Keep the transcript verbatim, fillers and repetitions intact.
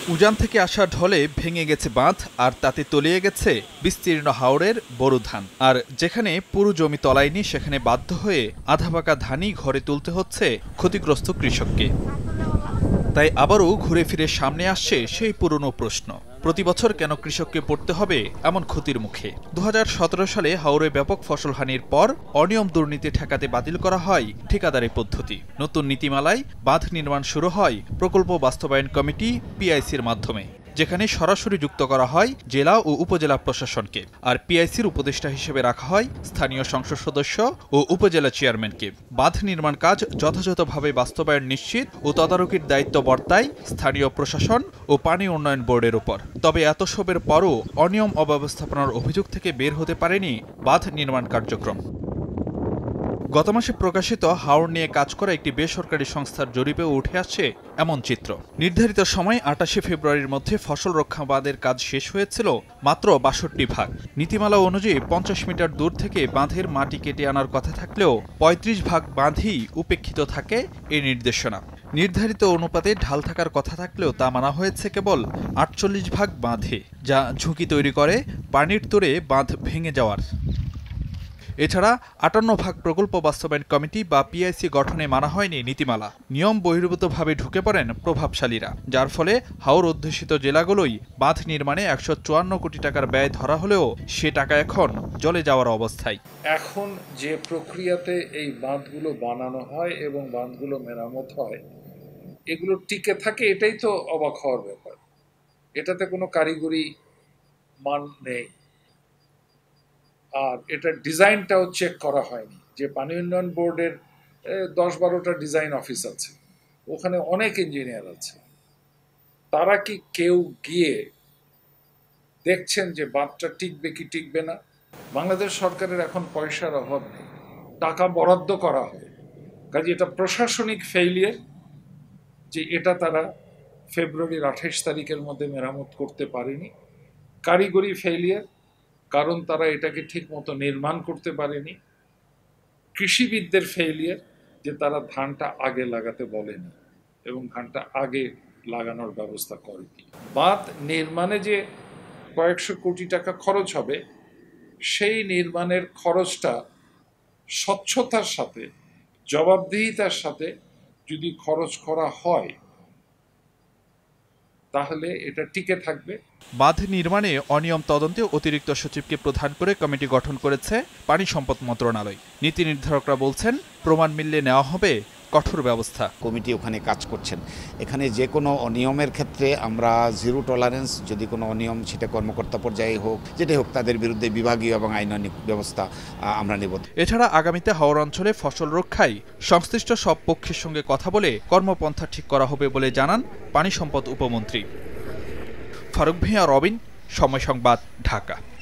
উজান থেকে আসা ঢলে ভেঙে গেছে বাঁধ, আর তাতে তলিয়ে গেছে বিস্তীর্ণ হাওরের বোরো ধান। আর যেখানে পুরো জমি তলায়নি, সেখানে বাধ্য হয়ে আধাপাকা ধানই ঘরে তুলতে হচ্ছে ক্ষতিগ্রস্ত কৃষককে। তাই আবারও ঘুরে ফিরে সামনে আসছে সেই পুরনো প্রশ্ন, প্রতি বছর কেন কৃষককে পড়তে হবে এমন ক্ষতির মুখে? দু হাজার সতেরো সালে হাওরে ব্যাপক ফসলহানির পর অনিয়ম দুর্নীতি ঠেকাতে বাতিল করা হয় ঠিকাদারি পদ্ধতি। নতুন নীতিমালায় বাঁধ নির্মাণ শুরু হয় প্রকল্প বাস্তবায়ন কমিটি পিআইসির মাধ্যমে, যেখানে সরাসরি যুক্ত করা হয় জেলা ও উপজেলা প্রশাসনকে। আর পিআইসির উপদেষ্টা হিসেবে রাখা হয় স্থানীয় সংসদ সদস্য ও উপজেলা চেয়ারম্যানকে। বাঁধ নির্মাণ কাজ যথাযথভাবে বাস্তবায়ন নিশ্চিত ও তদারকির দায়িত্ব বর্তায় স্থানীয় প্রশাসন ও পানি উন্নয়ন বোর্ডের উপর। তবে এত সবের পরও অনিয়ম অব্যবস্থাপনার অভিযোগ থেকে বের হতে পারেনি বাঁধ নির্মাণ কার্যক্রম। গত মাসে প্রকাশিত হাওর নিয়ে কাজ করা একটি বেসরকারি সংস্থার জরিপেও উঠে আসছে এমন চিত্র। নির্ধারিত সময় আটাশে ফেব্রুয়ারির মধ্যে ফসল রক্ষা বাঁধের কাজ শেষ হয়েছিল মাত্র বাষট্টি ভাগ। নীতিমালা অনুযায়ী পঞ্চাশ মিটার দূর থেকে বাঁধের মাটি কেটে আনার কথা থাকলেও পঁয়ত্রিশ ভাগ বাঁধই উপেক্ষিত থাকে এই নির্দেশনা। নির্ধারিত অনুপাতে ঢাল থাকার কথা থাকলেও তা মানা হয়েছে কেবল আটচল্লিশ ভাগ বাঁধে, যা ঝুঁকি তৈরি করে পানির তোড়ে বাঁধ ভেঙে যাওয়ার। এছাড়া আটান্ন ভাগ প্রকল্প বাস্তবায়ন কমিটি বা পিআইসি গঠনে মানা হয়নি নীতিমালা। নিয়ম বহির্ভূতভাবে ঢুকে পড়েন প্রভাবশালীরা, যার ফলে হাওর অধ্যুষিত জেলাগুলোই বাঁধ নির্মাণে একশো চুয়ান্ন কোটি টাকার ব্যয় ধরা হলেও সে টাকা এখন জলে যাওয়ার অবস্থায়। এখন যে প্রক্রিয়াতে এই বাঁধগুলো বানানো হয় এবং বাঁধগুলো মেরামত হয়, এগুলো টিকে থাকে, এটাই তো অবাক হওয়ার ব্যাপার। এটাতে কোনো কারিগরি মান নেই, আর এটার ডিজাইনটাও চেক করা হয়নি। যে পানি উন্নয়ন বোর্ডের দশ বারোটা ডিজাইন অফিস আছে, ওখানে অনেক ইঞ্জিনিয়ার আছে, তারা কি কেউ গিয়ে দেখছেন যে বাঁধটা টিকবে কি টিকবে না? বাংলাদেশ সরকারের এখন পয়সার অভাব নেই, টাকা বরাদ্দ করা হয়, কাজে এটা প্রশাসনিক ফেইলিয়ার যে এটা তারা ফেব্রুয়ারির আঠাশ তারিখের মধ্যে মেরামত করতে পারেনি। কারিগরি ফেইলিয়ার, কারণ তারা এটাকে ঠিক মতো নির্মাণ করতে পারেনি। কৃষিবিদদের ফেইলিয়ার, যে তারা ধানটা আগে লাগাতে বলেনি এবং ধানটা আগে লাগানোর ব্যবস্থা করেনি। বাঁধ নির্মাণে যে কয়েকশো কোটি টাকা খরচ হবে, সেই নির্মাণের খরচটা স্বচ্ছতার সাথে, জবাবদিহিতার সাথে যদি খরচ করা হয়, তাহলে এটা টিকে থাকবে। বাঁধ নির্মাণে অনিয়ম তদন্তে অতিরিক্ত সচিবকে প্রধান করে কমিটি গঠন করেছে পানি সম্পদ মন্ত্রণালয়। নীতি নির্ধারকরা বলছেন, প্রমাণ মিললে নেওয়া হবে কঠোর ব্যবস্থা। কমিটি ওখানে কাজ করছেন। এখানে যে কোনো অনিয়মের ক্ষেত্রে আমরা জিরো টলারেন্স, যদি কোনো অনিয়ম সেটা কর্মকর্তা পর্যায়ে হোক, যেটাই হোক, তাদের বিরুদ্ধে বিভাগীয় এবং আইনানুগ ব্যবস্থা আমরা নেব। এছাড়া আগামীতে হাওর অঞ্চলে ফসল রক্ষায় সংশ্লিষ্ট সব পক্ষের সঙ্গে কথা বলে কর্মপন্থা ঠিক করা হবে বলে জানান পানি সম্পদ উপমন্ত্রী। ফারুক ভিয়া, রবিন, সময় সংবাদ, ঢাকা।